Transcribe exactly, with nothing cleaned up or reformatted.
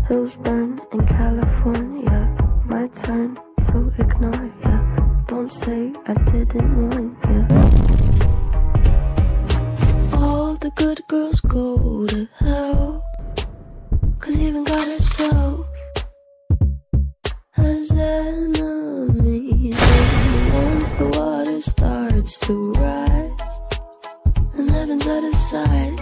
Hills burn in California. My turn to ignore ya. Don't say I didn't warn ya. All the good girls go to hell, 'cause even God herself has enemies. And once the water starts to rise and heaven's out of sight,